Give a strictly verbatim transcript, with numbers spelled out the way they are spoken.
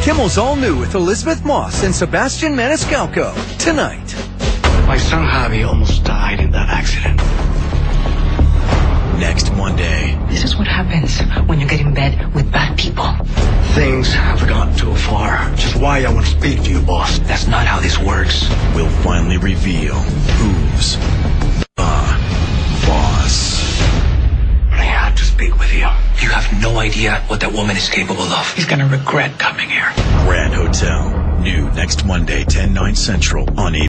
Kimmel's all new with Elizabeth Moss and Sebastian Maniscalco tonight. My son Javi almost died in that accident. Next Monday. This is what happens when you get in bed with bad people. Things have gone too far. Which is why I want to speak to you, boss. That's not how this works. We'll finally reveal who's the boss. I had to speak with you. You have no idea what that woman is capable of. He's gonna regret coming here. Grand Hotel. New next Monday, ten, nine Central on